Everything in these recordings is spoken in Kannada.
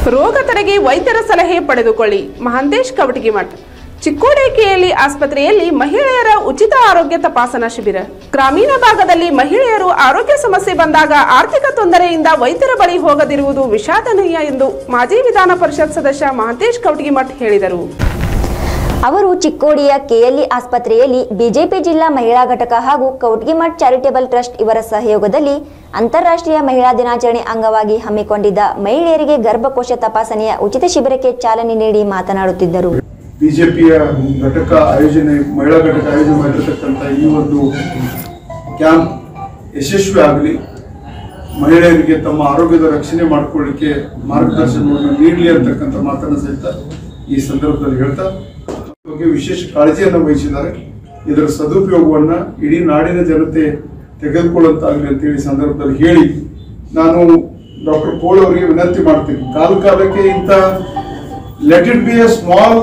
ರೋಗ ತಡೆಗೆ ವೈದ್ಯರ ಸಲಹೆ ಪಡೆದುಕೊಳ್ಳಿ. ಮಹಾಂತೇಶ್ ಕವಟಗಿಮಠ. ಚಿಕ್ಕೋಡಿ ಕೆಎಲ್ಇ ಆಸ್ಪತ್ರೆಯಲ್ಲಿ ಮಹಿಳೆಯರ ಉಚಿತ ಆರೋಗ್ಯ ತಪಾಸಣಾ ಶಿಬಿರ. ಗ್ರಾಮೀಣ ಭಾಗದಲ್ಲಿ ಮಹಿಳೆಯರು ಆರೋಗ್ಯ ಸಮಸ್ಯೆ ಬಂದಾಗ ಆರ್ಥಿಕ ತೊಂದರೆಯಿಂದ ವೈದ್ಯರ ಬಳಿ ಹೋಗದಿರುವುದು ವಿಷಾದನೀಯ ಎಂದು ಮಾಜಿ ವಿಧಾನ ಪರಿಷತ್ ಸದಸ್ಯ ಮಹಾಂತೇಶ್ ಕವಟಗಿಮಠ ಹೇಳಿದರು. ಅವರು ಚಿಕ್ಕೋಡಿಯ ಕೆಎಲ್ಇ ಆಸ್ಪತ್ರೆಯಲ್ಲಿ ಬಿಜೆಪಿ ಜಿಲ್ಲಾ ಮಹಿಳಾ ಘಟಕ ಹಾಗೂ ಕವಟಗಿಮಠ ಚಾರಿಟೇಬಲ್ ಟ್ರಸ್ಟ್ ಇವರ ಸಹಯೋಗದಲ್ಲಿ ಅಂತಾರಾಷ್ಟ್ರೀಯ ಮಹಿಳಾ ದಿನಾಚರಣೆ ಅಂಗವಾಗಿ ಹಮ್ಮಿಕೊಂಡಿದ್ದ ಮಹಿಳೆಯರಿಗೆ ಗರ್ಭಕೋಶ ತಪಾಸಣೆಯ ಉಚಿತ ಶಿಬಿರಕ್ಕೆ ಚಾಲನೆ ನೀಡಿ ಮಾತನಾಡುತ್ತಿದ್ದರು. ಬಿಜೆಪಿಯ ಘಟಕ ಆಯೋಜನೆ ಮಹಿಳಾ ಘಟಕ ಆಯೋಜನೆ ಮಾಡಿರತಕ್ಕಂಥ ಈ ಒಂದು ಕ್ಯಾಂಪ್ ಯಶಸ್ವಿ ಆಗಲಿ, ಮಹಿಳೆಯರಿಗೆ ತಮ್ಮ ಆರೋಗ್ಯದ ರಕ್ಷಣೆ ಮಾಡಿಕೊಳ್ಳಿಕ್ಕೆ ಮಾರ್ಗದರ್ಶನವನ್ನು ನೀಡಲಿ ಅಂತಕ್ಕಂಥ ಮಾತನ್ನು ಸಹಿತ ಈ ಸಂದರ್ಭದಲ್ಲಿ ಹೇಳ್ತಾ ಬಗ್ಗೆ ವಿಶೇಷ ಕಾಳಜಿಯನ್ನು ವಹಿಸಿದ್ದಾರೆ. ಇದರ ಸದುಪಯೋಗವನ್ನು ಇಡೀ ನಾಡಿನ ಜನತೆ ತೆಗೆದುಕೊಳ್ಳುವಂತಾಗಲಿ ಅಂತೇಳಿ ಸಂದರ್ಭದಲ್ಲಿ ಹೇಳಿ ನಾನು ಡಾಕ್ಟರ್ ಪೋಲ್ ಅವರಿಗೆ ವಿನಂತಿ ಮಾಡ್ತೀನಿ, ಕಾಲಕ್ಕೆ ಇಂಥ let it be a small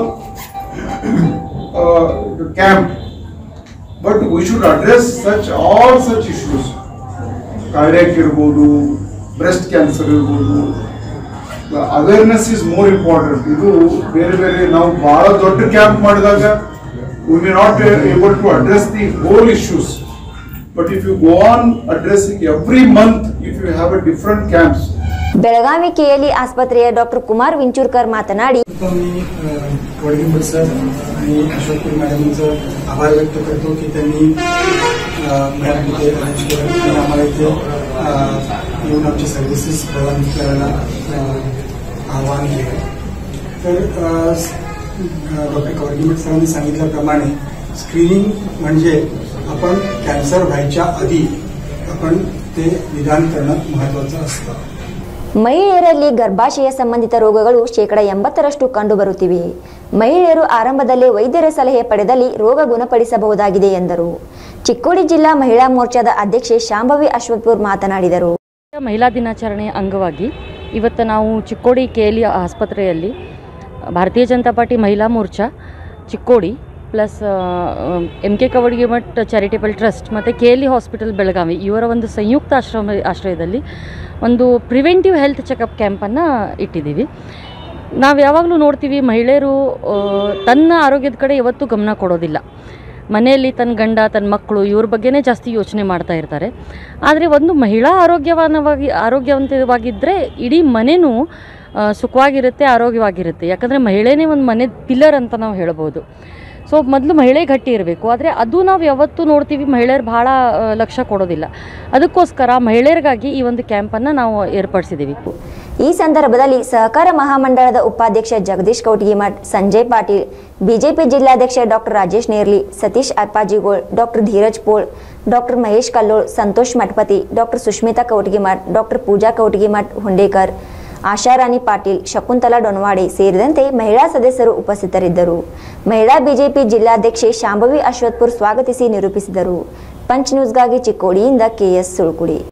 camp, but we should address all such issues. Cardiac irbodu, breast cancer irbodu, awareness is more important. Idu bere now bala dodda camp ಮಾಡಿದಾಗ we may not be able to address the whole issues, but if you go on addressing every month, if you have a different camps. Belagavi KLE ಆಸ್ಪತ್ರೆಯ ಡಾಕ್ಟರ್ ಕುಮಾರ್ विंचुरकर मातनाडी वडगिंबट सर आणि अशोकपुरी मॅडमचं आभार व्यक्त करतो की त्यांनी मराठीचे अरेंज केलं आणि आम्हाला इथे येऊन आमची सर्व्हिसेस प्रदान करायला आवाहन केलं. तर डॉक्टर कवटगिमठ सरांनी सांगितल्याप्रमाणे स्क्रीनिंग म्हणजे आपण कॅन्सर व्हायच्या आधी आपण ते निदान करणं महत्त्वाचं असतं. ಮಹಿಳೆಯರಲ್ಲಿ ಗರ್ಭಾಶಯ ಸಂಬಂಧಿತ ರೋಗಗಳು 80% ಕಂಡುಬರುತ್ತಿವೆ. ಮಹಿಳೆಯರು ಆರಂಭದಲ್ಲೇ ವೈದ್ಯರ ಸಲಹೆ ಪಡೆದಲ್ಲಿ ರೋಗ ಗುಣಪಡಿಸಬಹುದಾಗಿದೆ ಎಂದರು. ಚಿಕ್ಕೋಡಿ ಜಿಲ್ಲಾ ಮಹಿಳಾ ಮೋರ್ಚಾದ ಅಧ್ಯಕ್ಷೆ ಶಾಂಭವಿ ಅಶ್ವತ್ಪುರ್ ಮಾತನಾಡಿದರು. ಮಹಿಳಾ ದಿನಾಚರಣೆಯ ಅಂಗವಾಗಿ ಇವತ್ತು ನಾವು ಚಿಕ್ಕೋಡಿ ಕೆಎಲ್ಇ ಆಸ್ಪತ್ರೆಯಲ್ಲಿ ಭಾರತೀಯ Janata Party Mahila Morcha Chikkodi plus MK Kavatagimath charitable trust ಮತ್ತು ಕೆಎಲ್ಇ ಹಾಸ್ಪಿಟಲ್ ಬೆಳಗಾವಿ ಇವರ ಒಂದು ಸಂಯುಕ್ತ ಆಶ್ರಯದಲ್ಲಿ ಒಂದು ಪ್ರಿವೆಂಟಿವ್ ಹೆಲ್ತ್ ಚೆಕಪ್ ಕ್ಯಾಂಪನ್ನು ಇಟ್ಟಿದ್ದೀವಿ. ನಾವು ಯಾವಾಗಲೂ ನೋಡ್ತೀವಿ ಮಹಿಳೆಯರು ತನ್ನ ಆರೋಗ್ಯದ ಕಡೆ ಯಾವತ್ತೂ ಗಮನ ಕೊಡೋದಿಲ್ಲ. ಮನೆಯಲ್ಲಿ ತನ್ನ ಗಂಡ ತನ್ನ ಮಕ್ಕಳು ಇವ್ರ ಬಗ್ಗೆನೇ ಜಾಸ್ತಿ ಯೋಚನೆ ಮಾಡ್ತಾ ಇರ್ತಾರೆ. ಆದರೆ ಒಂದು ಮಹಿಳಾ ಆರೋಗ್ಯವಂತವಾಗಿದ್ದರೆ ಇಡೀ ಮನೆಯೂ ಸುಖವಾಗಿರುತ್ತೆ, ಆರೋಗ್ಯವಾಗಿರುತ್ತೆ. ಯಾಕಂದರೆ ಮಹಿಳೆನೇ ಒಂದು ಮನೆ ಪಿಲ್ಲರ್ ಅಂತ ನಾವು ಹೇಳ್ಬೋದು. ಸೊ ಮೊದಲು ಮಹಿಳೆ ಗಟ್ಟಿ ಇರಬೇಕು. ಆದರೆ ಅದು ನಾವು ಯಾವತ್ತೂ ನೋಡ್ತೀವಿ ಮಹಿಳೆಯರು ಭಾಳ ಲಕ್ಷ್ಯ ಕೊಡೋದಿಲ್ಲ. ಅದಕ್ಕೋಸ್ಕರ ಮಹಿಳೆಯರಿಗಾಗಿ ಈ ಒಂದು ಕ್ಯಾಂಪನ್ನು ನಾವು ಏರ್ಪಡಿಸಿದ್ದೀವಿ. ಈ ಸಂದರ್ಭದಲ್ಲಿ ಸಹಕಾರ ಮಹಾಮಂಡಳದ ಉಪಾಧ್ಯಕ್ಷ ಜಗದೀಶ್ ಕವಟಗಿಮಠ, ಸಂಜಯ್ ಪಾಟೀಲ್, ಬಿಜೆಪಿ ಜಿಲ್ಲಾಧ್ಯಕ್ಷ doctor Rajesh Nerli, Satish Appajigol, doctor Dheeraj Pol, doctor Mahesh Kallol, Santosh Mathapati, doctor Sushmita Kavatagimath, doctor Pooja Kavatagimath Hundekar, Asharani Patil, Shakuntala Donawade ಸೇರಿದಂತೆ ಮಹಿಳಾ ಸದಸ್ಯರು ಉಪಸ್ಥಿತರಿದ್ದರು. ಮಹಿಳಾ ಬಿಜೆಪಿ ಜಿಲ್ಲಾಧ್ಯಕ್ಷೆ ಶಾಂಭವಿ ಅಶ್ವತ್ಪುರ್ ಸ್ವಾಗತಿಸಿ ನಿರೂಪಿಸಿದರು. ಪಂಚ್ ನ್ಯೂಸ್ಗಾಗಿ ಚಿಕ್ಕೋಡಿಯಿಂದ KS ಸುಳ್ಕುಡಿ.